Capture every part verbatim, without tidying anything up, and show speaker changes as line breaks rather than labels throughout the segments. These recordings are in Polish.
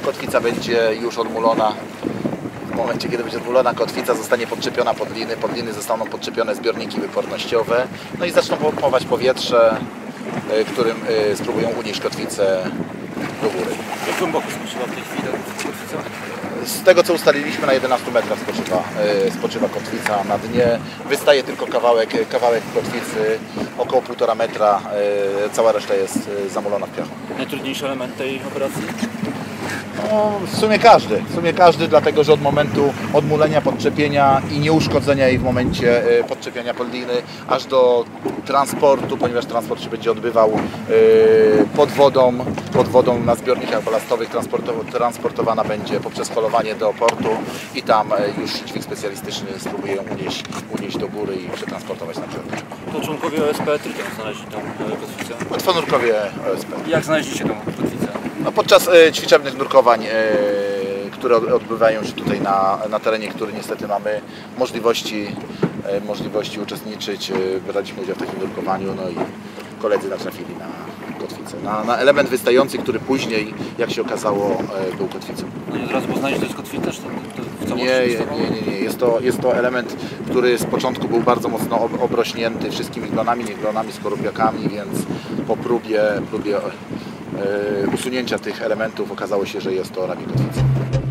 kotwica będzie już odmulona. W momencie, kiedy będzie odmulona kotwica, zostanie podczepiona pod liny. Pod liny zostaną podczepione zbiorniki wypornościowe. No i zaczną pompować powietrze, którym spróbują unieść kotwicę do góry.
Jak głęboko spoczywa w tej chwili kotwica?
Z tego, co ustaliliśmy, na jedenastu metrach spoczywa, spoczywa kotwica na dnie. Wystaje tylko kawałek, kawałek kotwicy, około półtora metra. Cała reszta jest zamulona w piachu.
Najtrudniejszy element tej operacji?
No, w sumie każdy, w sumie każdy, dlatego że od momentu odmulenia, podczepienia i nieuszkodzenia jej w momencie podczepiania pod liny, aż do transportu, ponieważ transport się będzie odbywał pod wodą, pod wodą na zbiornikach balastowych, transportowana będzie poprzez holowanie do portu i tam już dźwig specjalistyczny spróbuje ją unieść, unieść do góry i przetransportować na brzeg.
To członkowie O S P Tryton znaleźli tą kotwicę?
Łatwonurkowie O S P.
Jak znaleźliście tą kotwicę?
No, podczas e, ćwiczebnych nurkowań, e, które odbywają się tutaj na, na terenie, który niestety mamy możliwości, e, możliwości uczestniczyć, e, braliśmy udział w takim nurkowaniu, no i koledzy natrafili na kotwicę, na, na element wystający, który później, jak się okazało, e, był kotwicą.
No i od razu poznali, że to jest kotwica, czy to, to w całości?
Nie, nie, nie, nie. Jest to, jest to element, który z początku był bardzo mocno obrośnięty wszystkimi glonami, nieglonami, skorupiakami, więc po próbie, próbie usunięcia tych elementów okazało się, że jest to rami kotwicy.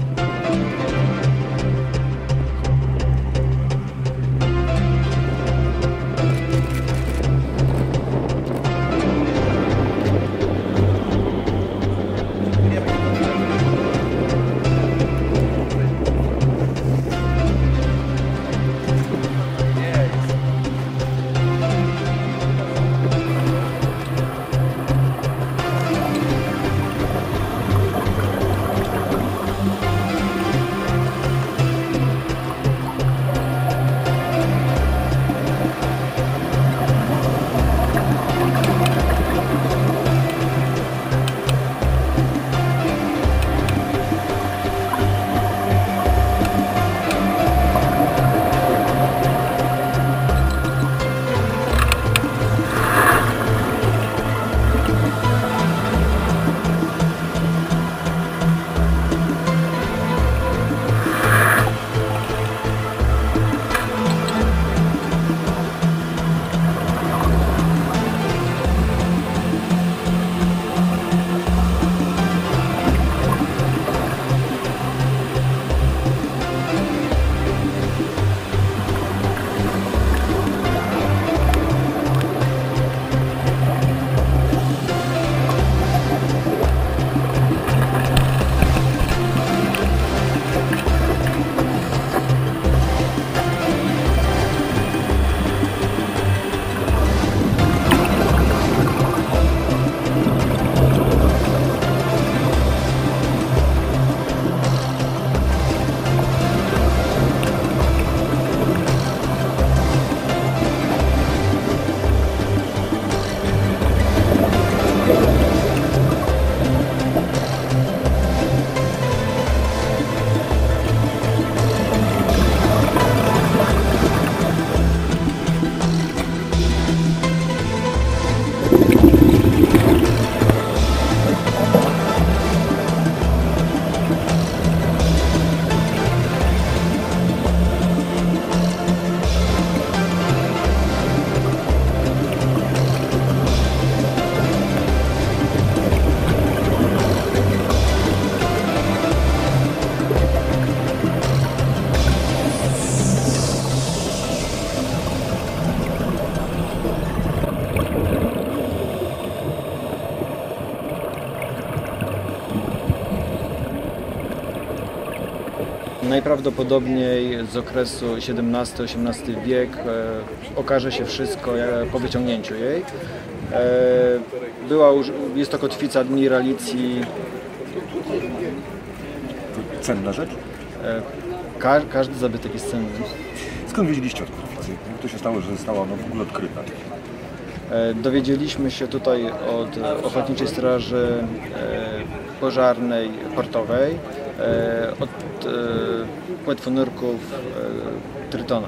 Najprawdopodobniej z okresu siedemnasty osiemnasty wiek e, okaże się wszystko e, po wyciągnięciu jej. E, była, jest to kotwica admiralicji.
Cenna rzecz?
E, ka każdy zabytek jest cenny.
Skąd wiedzieliście o kotwicy? Jak to się stało, że została ona w ogóle odkryta?
E, dowiedzieliśmy się tutaj od Ochotniczej Straży e, Pożarnej Portowej, e, od e, płetwonurków e, Trytona.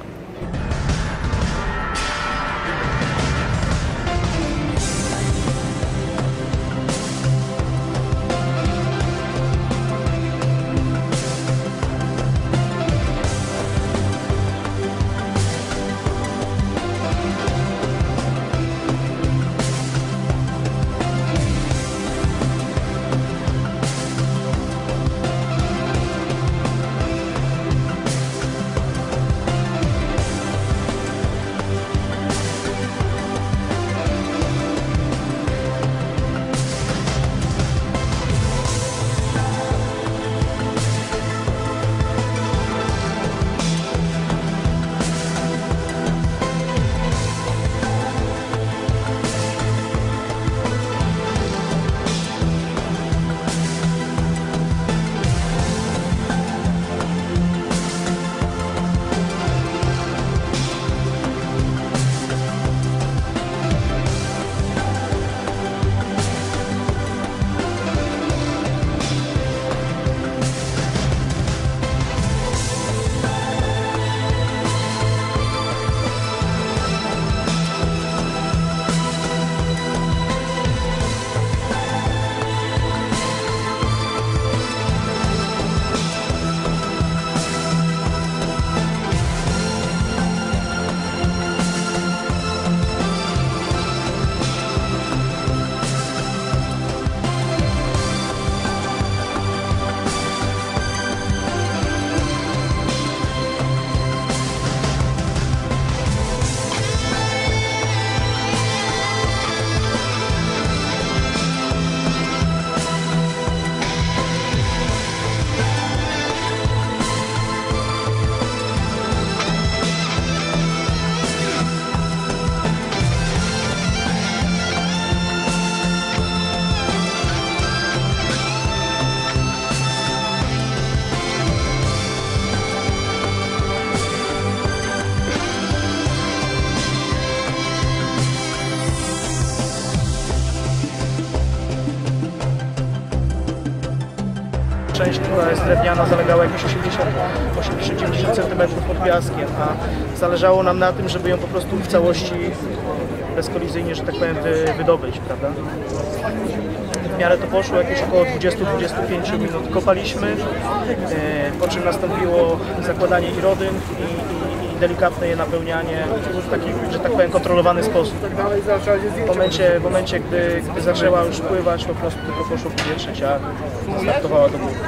część, która jest drewniana, zalegała jakieś osiemdziesiąt, osiemdziesiąt dziewięćdziesiąt centymetrów pod piaskiem, a zależało nam na tym, żeby ją po prostu w całości bezkolizyjnie, że tak powiem, wy, wydobyć, prawda? W miarę to poszło, jakieś około dwadzieścia do dwudziestu pięciu minut kopaliśmy, e, po czym nastąpiło zakładanie i rodyn i, i, i delikatne je napełnianie w taki, że tak powiem, kontrolowany sposób. W momencie, w momencie gdy, gdy zaczęła już pływać, po prostu tylko poszło powietrze, ciach, startowała do góry.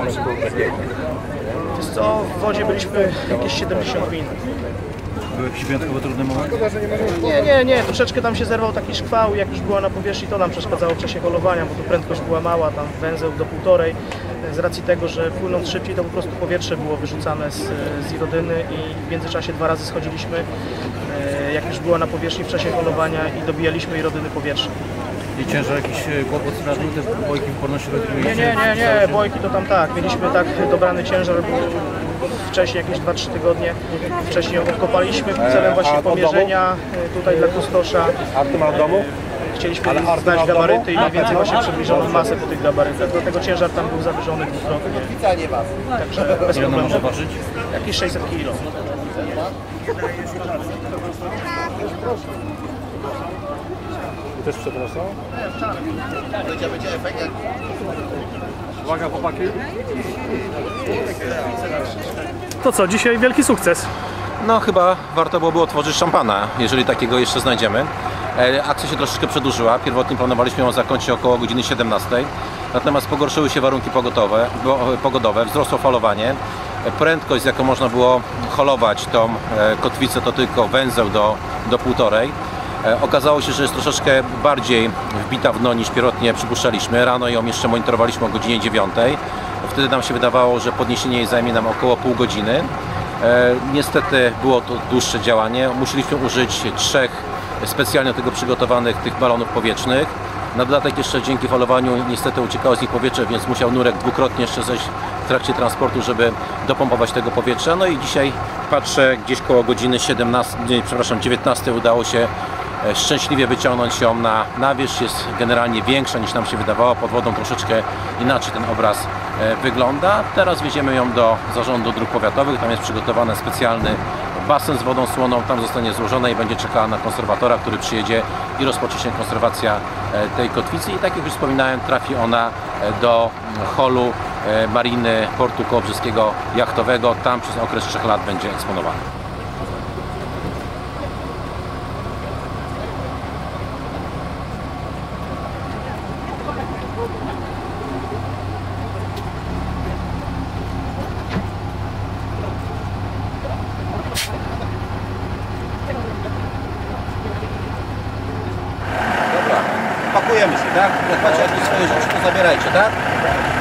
Wiesz co, w wodzie byliśmy jakieś siedemdziesiąt minut.
Był jakiś wyjątkowo trudny moment?
Nie, nie, nie, troszeczkę tam się zerwał taki szkwał, jak już była na powierzchni, to nam przeszkadzało w czasie holowania, bo tu prędkość była mała, tam węzeł do półtorej, z racji tego, że płynąc szybciej, to po prostu powietrze było wyrzucane z, z irodyny i w międzyczasie dwa razy schodziliśmy, jak już była na powierzchni w czasie holowania i dobijaliśmy irodyny powietrze.
I ciężar jakiś kłopot na dół, te bojki wyporności rodziny?
Nie, nie, nie, nie, bojki to tam tak, mieliśmy tak dobrany ciężar, bo wcześniej, jakieś dwa trzy tygodnie wcześniej ją odkopaliśmy celem właśnie pomierzenia tutaj dla kustosza.
Arty ma w domu?
Chcieliśmy znać gabaryty i mniej więcej właśnie przybliżoną masę po tych gabarytach, dlatego ciężar tam był zawyżony dwukrotnie. Także bez
Ile ona
problemu.
może ważyć?
Jakieś sześćset kilo.
Też przepraszam.
Będzie, będzie efekt jak...
Uwaga, chłopaki.
To co, dzisiaj wielki sukces.
No chyba warto byłoby otworzyć szampana, jeżeli takiego jeszcze znajdziemy. E, akcja się troszeczkę przedłużyła, pierwotnie planowaliśmy ją zakończyć około godziny siedemnastej, natomiast pogorszyły się warunki pogodowe, bo, pogodowe wzrosło falowanie. E, prędkość, z jaką można było holować tą e, kotwicę, to tylko węzeł do, do półtorej. E, okazało się, że jest troszeczkę bardziej wbita w dno niż pierwotnie przypuszczaliśmy. Rano ją jeszcze monitorowaliśmy o godzinie dziewiątej. Wtedy nam się wydawało, że podniesienie jej zajmie nam około pół godziny. E, niestety było to dłuższe działanie. Musieliśmy użyć trzech specjalnie do tego przygotowanych tych balonów powietrznych. Na dodatek jeszcze dzięki falowaniu niestety uciekało z nich powietrze, więc musiał nurek dwukrotnie jeszcze zejść w trakcie transportu, żeby dopompować tego powietrza. No i dzisiaj patrzę, gdzieś koło godziny siedemnastej, przepraszam, dziewiętnastej udało się szczęśliwie wyciągnąć ją na, na wierzch. Jest generalnie większa niż nam się wydawało. Pod wodą troszeczkę inaczej ten obraz wygląda. Teraz wieziemy ją do Zarządu Dróg Powiatowych. Tam jest przygotowany specjalny basen z wodą słoną. Tam zostanie złożona i będzie czekała na konserwatora, który przyjedzie i rozpocznie się konserwacja tej kotwicy. I tak jak już wspominałem, trafi ona do holu Mariny Portu Kołobrzeskiego Jachtowego. Tam przez okres trzech lat będzie eksponowana. Pakujemy się, tak? Jak macie jakieś swoje rzeczy, to zabierajcie, tak?